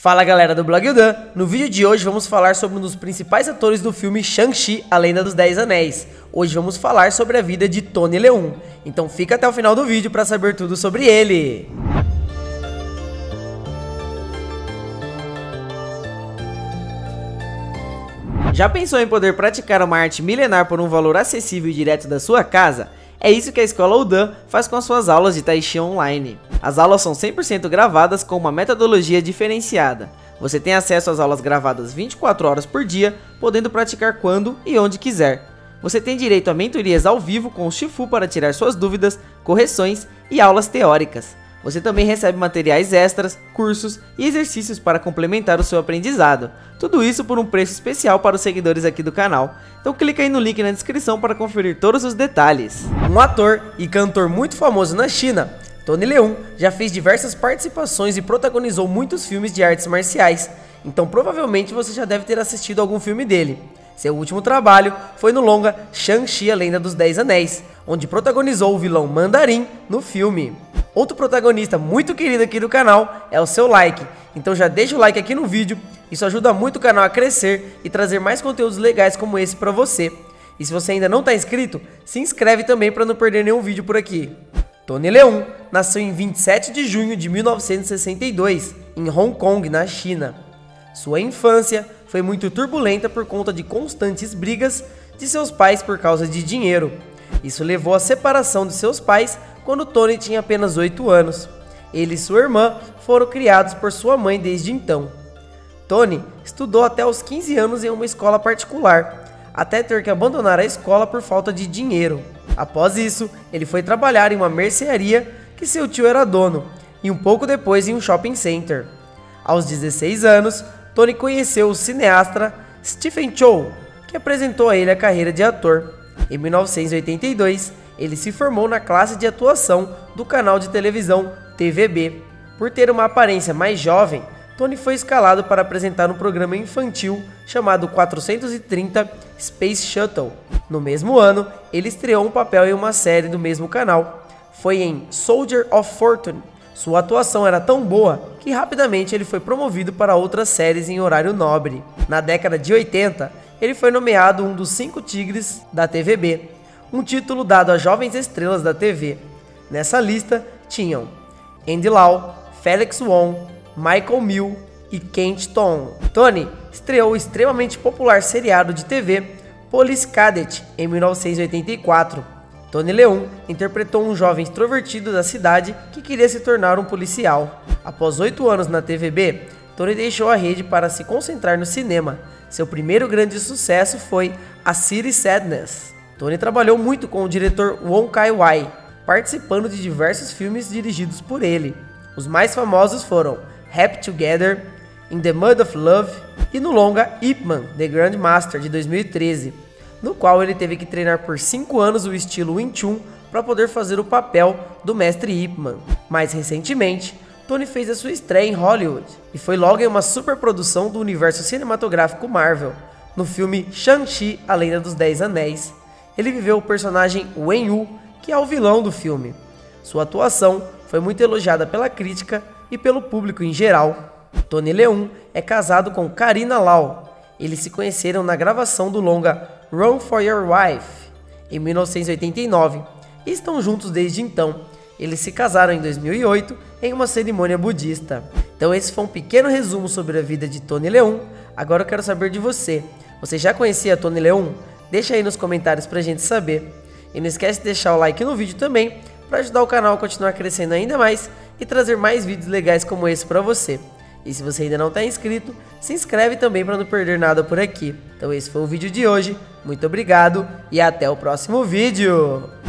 Fala galera do Blog Udan, no vídeo de hoje vamos falar sobre um dos principais atores do filme Shang-Chi, A Lenda dos 10 Anéis. Hoje vamos falar sobre a vida de Tony Leung, então fica até o final do vídeo para saber tudo sobre ele. Já pensou em poder praticar uma arte milenar por um valor acessível e direto da sua casa? É isso que a Escola Udan faz com as suas aulas de Tai Chi online. As aulas são 100% gravadas com uma metodologia diferenciada. Você tem acesso às aulas gravadas 24 horas por dia, podendo praticar quando e onde quiser. Você tem direito a mentorias ao vivo com o Shifu para tirar suas dúvidas, correções e aulas teóricas. Você também recebe materiais extras, cursos e exercícios para complementar o seu aprendizado. Tudo isso por um preço especial para os seguidores aqui do canal. Então clica aí no link na descrição para conferir todos os detalhes. Um ator e cantor muito famoso na China, Tony Leung já fez diversas participações e protagonizou muitos filmes de artes marciais. Então provavelmente você já deve ter assistido algum filme dele. Seu último trabalho foi no longa Shang-Chi, A Lenda dos 10 Anéis, onde protagonizou o vilão Mandarim no filme. Outro protagonista muito querido aqui do canal é o seu like, então já deixa o like aqui no vídeo, isso ajuda muito o canal a crescer e trazer mais conteúdos legais como esse pra você. E se você ainda não está inscrito, se inscreve também para não perder nenhum vídeo por aqui. Tony Leung nasceu em 27 de junho de 1962, em Hong Kong, na China. Sua infância foi muito turbulenta por conta de constantes brigas de seus pais por causa de dinheiro. Isso levou à separação de seus pais quando Tony tinha apenas 8 anos. Ele e sua irmã foram criados por sua mãe desde então. Tony estudou até os 15 anos em uma escola particular, até ter que abandonar a escola por falta de dinheiro. Após isso, ele foi trabalhar em uma mercearia que seu tio era dono, e um pouco depois em um shopping center. Aos 16 anos, Tony conheceu o cineasta Stephen Chow, que apresentou a ele a carreira de ator. Em 1982, ele se formou na classe de atuação do canal de televisão TVB. Por ter uma aparência mais jovem, Tony foi escalado para apresentar um programa infantil chamado 430 Space Shuttle. No mesmo ano, ele estreou um papel em uma série do mesmo canal. Foi em Soldier of Fortune. Sua atuação era tão boa que rapidamente ele foi promovido para outras séries em horário nobre. Na década de 80, ele foi nomeado um dos 5 tigres da TVB, um título dado a jovens estrelas da TV. Nessa lista tinham Andy Lau, Felix Wong, Michael Mill e Kent Tong. Tony estreou o extremamente popular seriado de TV Police Cadet em 1984. Tony Leung interpretou um jovem extrovertido da cidade que queria se tornar um policial. Após 8 anos na TVB, Tony deixou a rede para se concentrar no cinema. Seu primeiro grande sucesso foi A City Sadness. Tony trabalhou muito com o diretor Wong Kar-wai, participando de diversos filmes dirigidos por ele. Os mais famosos foram Happy Together, In the Mud of Love e no longa Ip Man, The Grandmaster, de 2013, no qual ele teve que treinar por 5 anos o estilo Wing Chun para poder fazer o papel do mestre Ip Man. Mais recentemente, Tony fez a sua estreia em Hollywood e foi logo em uma superprodução do universo cinematográfico Marvel, no filme Shang-Chi, A Lenda dos 10 Anéis. Ele viveu o personagem Wen Yu, que é o vilão do filme. Sua atuação foi muito elogiada pela crítica e pelo público em geral. Tony Leung é casado com Carina Lau. Eles se conheceram na gravação do longa Run for Your Wife, em 1989, e estão juntos desde então. Eles se casaram em 2008 em uma cerimônia budista. Então esse foi um pequeno resumo sobre a vida de Tony Leung. Agora eu quero saber de você. Você já conhecia Tony Leung? Deixa aí nos comentários pra gente saber. E não esquece de deixar o like no vídeo também, para ajudar o canal a continuar crescendo ainda mais e trazer mais vídeos legais como esse pra você. E se você ainda não está inscrito, se inscreve também para não perder nada por aqui. Então esse foi o vídeo de hoje, muito obrigado e até o próximo vídeo!